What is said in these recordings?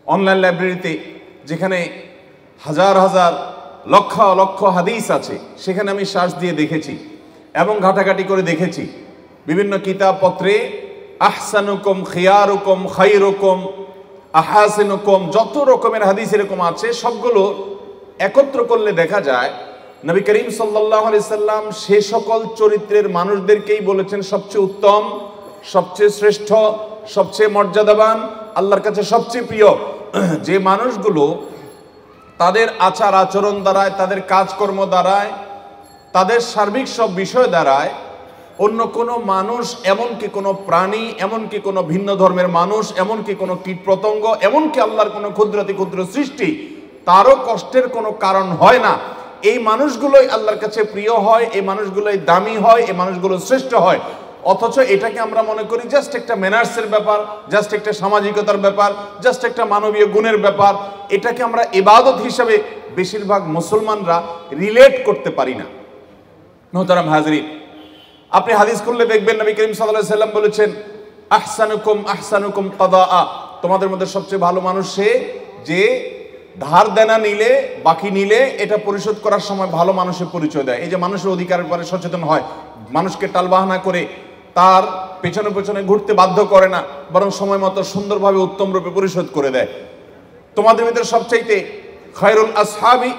Online লাইব্রেরিতে যেখানে হাজার হাজার লক্ষ লক্ষ হাদিস আছে, সেখানে আমি সার্চ দিয়ে দেখেছি এবং ঘাটাঘাটি করে দেখেছি। বিভিন্ন কিতাবপত্রে আহসানুকুম খিয়ারুকুম খায়রুকুম আহাসিনুকুম যত রকমের হাদিস এরকম আছে, সবগুলো একত্র করলে দেখা যায় নবী করিম সাল্লাল্লাহু আলাইহি সাল্লাম সে সকল চরিত্রের মানুষদেরকেই বলেছেন সবচেয়ে উত্তম, সবচেয়ে শ্রেষ্ঠ, সবচেয়ে মর্যাদাবান, আল্লাহর কাছে সবচেয়ে প্রিয়। যে মানুষগুলো তাদের আচার আচরণ দ্বারায়, তাদের কাজকর্ম দ্বারায়, তাদের সার্বিক সব বিষয় দ্বারায় অন্য কোনো মানুষ, এমনকি কোনো প্রাণী, এমনকি কোনো ভিন্ন ধর্মের মানুষ, এমনকি কোনো কীটপতঙ্গ, এমনকি আল্লাহর কোনো ক্ষুদ্রাতি ক্ষুদ্র সৃষ্টি, তারও কষ্টের কোনো কারণ হয় না। এই মানুষগুলোই আল্লাহর কাছে প্রিয় হয়, এই মানুষগুলোই দামি হয়, এই মানুষগুলো শ্রেষ্ঠ হয়। অথচ এটাকে আমরা মনে করি জাস্ট একটা ম্যানার্সের ব্যাপার, জাস্ট একটা সামাজিকতার ব্যাপার, জাস্ট একটা মানবীয় গুণের ব্যাপার। এটাকে আমরা ইবাদত হিসাবে বেশিরভাগ মুসলমানরা রিলেট করতে পারি না। মোহতারাম হাজরিন, আপনি হাদিস খুললে দেখবেন নবী করিম সাল্লাল্লাহু আলাইহি সাল্লাম বলেছেন আহসানুকুম আহসানুকুম কাদাআ, তোমাদের মধ্যে সবচেয়ে ভালো মানুষ সে যে ধার দেনা নিলে, বাকি নিলে এটা পরিশোধ করার সময় ভালো মানুষের পরিচয় দেয়। এই যে মানুষের অধিকারের ব্যাপারে সচেতন হয়, মানুষকে টালবাহানা করে তার পেছনে পেছনে ঘুরতে বাধ্য করে না, বরং সময় মতো সুন্দরভাবে উত্তম রূপে পরিশোধ করে দেয়। তোমাদের ভিতরে সবচাইতে খায়রুল আসহাবি,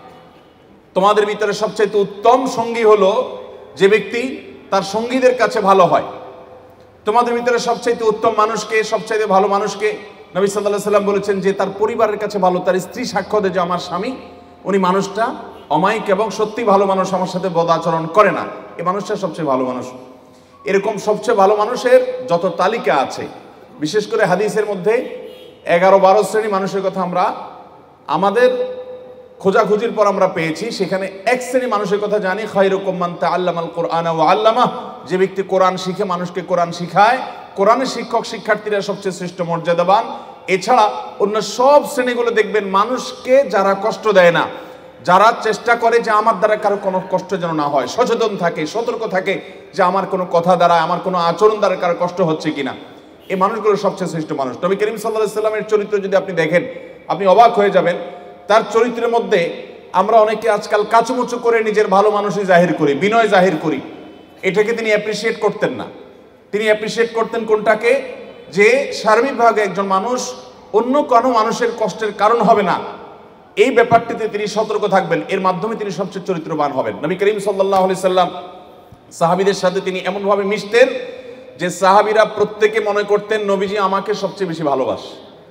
তোমাদের ভিতরে সবচাইতে উত্তম সঙ্গী হলো যে ব্যক্তি তার সঙ্গীদের কাছে ভালো হয়। তোমাদের ভিতরে সবচাইতে উত্তম মানুষকে, সবচাইতে ভালো মানুষকে নবী সাল্লাল্লাহু আলাইহি সাল্লাম বলেছেন যে তার পরিবারের কাছে ভালো, তার স্ত্রী সাক্ষ্য দেয় যে আমার স্বামী উনি মানুষটা অমায়িক এবং সত্যি ভালো মানুষ, আমার সাথে বদ আচরণ করে না, এই মানুষটা সবচেয়ে ভালো মানুষ। এরকম সবচেয়ে ভালো মানুষের যত তালিকা আছে, বিশেষ করে হাদিসের মধ্যে 11-12 শ্রেণী মানুষের কথা আমরা আমাদের খোঁজাখুঁজির পর আমরা পেয়েছি। সেখানে এক শ্রেণী মানুষের কথা জানি, খায়রুকুম মান তাআল্লামাল কুরআনা ওয়া আল্লামাহ, যে ব্যক্তি কোরআন শিখে মানুষকে কোরআন শিখায়। কোরআনের শিক্ষক শিক্ষার্থীরা সবচেয়ে শ্রেষ্ঠ মর্যাদাবান। এছাড়া অন্য সব শ্রেণীগুলো দেখবেন মানুষকে যারা কষ্ট দেয় না, যারা চেষ্টা করে যে আমার দ্বারা কারো কোনো কষ্ট যেন না হয়, সচেতন থাকে, সতর্ক থাকে যে আমার কোনো কথা দ্বারা, আমার কোনো আচরণ দ্বারা কারো কষ্ট হচ্ছে কিনা, এই মানুষগুলো সবচেয়ে শ্রেষ্ঠ মানুষ। নবী করিম সাল্লাল্লাহু আলাইহি সাল্লামের চরিত্র যদি আপনি দেখেন, আপনি অবাক হয়ে যাবেন। তার চরিত্রের মধ্যে আমরা অনেকে আজকাল কাচুমুচু করে নিজের ভালো মানুষই জাহির করি, বিনয় জাহির করি। এটাকে তিনি অ্যাপ্রিসিয়েট করতেন না। তিনি অ্যাপ্রিসিয়েট করতেন কোনটাকে? যে সার্বিকভাবে একজন মানুষ অন্য কোনো মানুষের কষ্টের কারণ হবে না, এই ব্যাপারটিতে তিনি সতর্ক থাকবেন। এর মাধ্যমে তিনি সবচেয়ে চরিত্রবান হবেন। নবী করিম সাল্লাল্লাহু আলাইহি সাল্লাম সাহাবীদের সাথে তিনি এমনভাবে মিশতেন যে সাহাবীরা প্রত্যেকে মনে করতেন নবীজি আমাকে সবচেয়ে বেশি ভালোবাসে।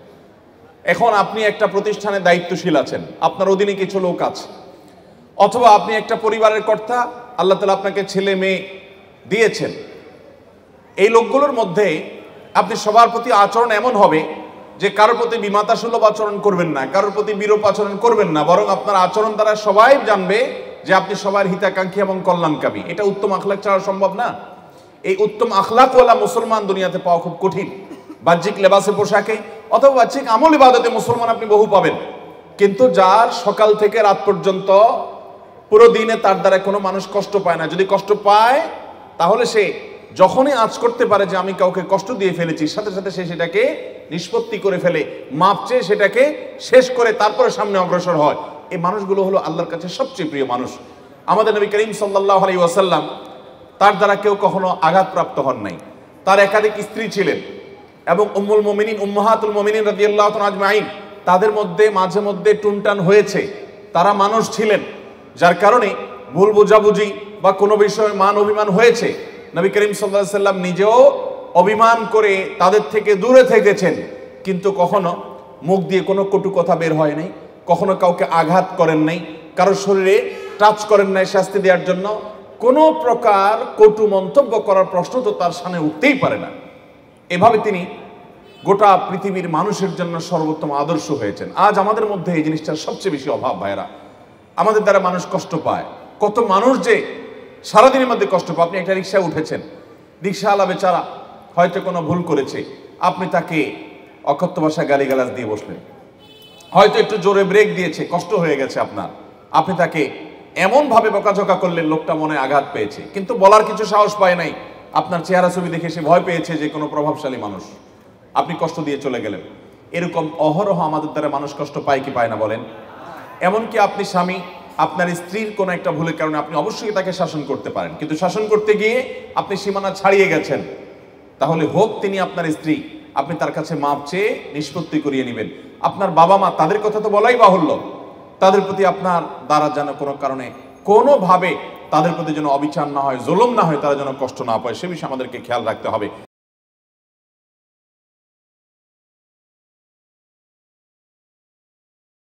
এখন আপনি একটা প্রতিষ্ঠানে দায়িত্বশীল আছেন, আপনার অধীনে কিছু লোক আছে, অথবা আপনি একটা পরিবারের কর্তা, আল্লাহ তাআলা আপনাকে ছেলে মেয়ে দিয়েছেন। এই লোকগুলোর মধ্যে আপনি সবার প্রতি আচরণ এমন হবে যে কারোর প্রতি বিমাতাসুলভ আচরণ করবেন না, কারোর প্রতি বিরূপ আচরণ করবেন না, বরং আপনার আচরণ দ্বারা সবাই জানবে যে আপনি সবার হিতাকাঙ্ক্ষী এবং কল্যাণকামী। এটা উত্তম আখলাক ছাড়া সম্ভব না। এই উত্তম আখলাকওয়ালা মুসলমান দুনিয়াতে পাওয়া খুব কঠিন। বাহ্যিক লেবাসে, পোশাকে অথবা বাহ্যিক আমল ইবাদতে মুসলমান আপনি বহু পাবেন, কিন্তু যার সকাল থেকে রাত পর্যন্ত পুরো দিনে তার দ্বারা কোনো মানুষ কষ্ট পায় না। যদি কষ্ট পায় তাহলে সে যখনই আঁচ করতে পারে যে আমি কাউকে কষ্ট দিয়ে ফেলেছি, সাথে সাথে সে সেটাকে নিষ্পত্তি করে ফেলে, মাপ চেয়ে সেটাকে শেষ করে তারপরে সামনে অগ্রসর হয়। এই মানুষগুলো হলো আল্লাহর কাছে সবচেয়ে প্রিয় মানুষ। আমাদের নবী করিম সাল্লাল্লাহু আলাইহি ওয়াসাল্লাম, তার দ্বারা কেউ কখনো আঘাতপ্রাপ্ত হন নাই। তার একাধিক স্ত্রী ছিলেন এবং উম্মুল মুমিনিন, উম্মাহাতুল মুমিনিন রাদিয়াল্লাহু তাআলা আজমাইন, তাদের মধ্যে মাঝে মধ্যে টুনটান হয়েছে। তারা মানুষ ছিলেন, যার কারণে ভুল বোঝাবুঝি বা কোনো বিষয়ে মান অভিমান হয়েছে। নবী করিম সাল্লাল্লাহু আলাইহি সাল্লাম নিজেও অভিমান করে তাদের থেকে দূরে থেকেছেন, কিন্তু কখনো মুখ দিয়ে কোনো কটু কথা বের হয় নাই, কখনো কাউকে আঘাত করেন নাই, কারোর শরীরে টাচ করেন নাই শাস্তি দেওয়ার জন্য। কোনো প্রকার কটু মন্তব্য করার প্রশ্ন তো তার সামনে উঠতেই পারে না। এভাবে তিনি গোটা পৃথিবীর মানুষের জন্য সর্বোত্তম আদর্শ হয়েছেন। আজ আমাদের মধ্যে এই জিনিসটার সবচেয়ে বেশি অভাব। ভাইরা, আমাদের দ্বারা মানুষ কষ্ট পায়। কত মানুষ যে সারাদিনের মধ্যে কষ্ট পায়। আপনি একটা রিক্সায় উঠেছেন, রিক্সাওয়ালা বেচারা হয়তো কোনো ভুল করেছে, আপনি তাকে অকথ্য ভাষায় গালিগালাজ দিয়ে বসলেন, হয়তো একটু জোরে ব্রেক দিয়েছে, কষ্ট হয়ে গেছে আপনার, আপনি তাকে এমনভাবে বকাঝকা করলেন লোকটা মনে আঘাত পেয়েছে, কিন্তু বলার কিছু সাহস পায় নাই। আপনার চেহারা ছবি দেখে সে ভয় পেয়েছে যে কোনো প্রভাবশালী মানুষ, আপনি কষ্ট দিয়ে চলে গেলেন। এরকম অহরহ আমাদের দ্বারা মানুষ কষ্ট পায় কি পায় না বলেন? এমনকি আপনি স্বামী, আপনার স্ত্রীর কোনো একটা ভুলের কারণে আপনি অবশ্যই তাকে শাসন করতে পারেন, কিন্তু শাসন করতে গিয়ে আপনি সীমানা ছাড়িয়ে গেছেন, তাহলে হোক তিনি আপনার স্ত্রী, আপনি তার কাছে মাপ চেয়ে নিষ্পত্তি করিয়ে নেবেন। আপনার বাবা মা, তাদের কথা তো বলাই বাহুল্য, তাদের প্রতি আপনার দ্বারা যেন কোনো কারণে কোনোভাবে তাদের প্রতি যেন অবিচার না হয়, জুলুম না হয়, তারা যেন কষ্ট না পায়, সে বিষয়ে আমাদেরকে খেয়াল রাখতে হবে।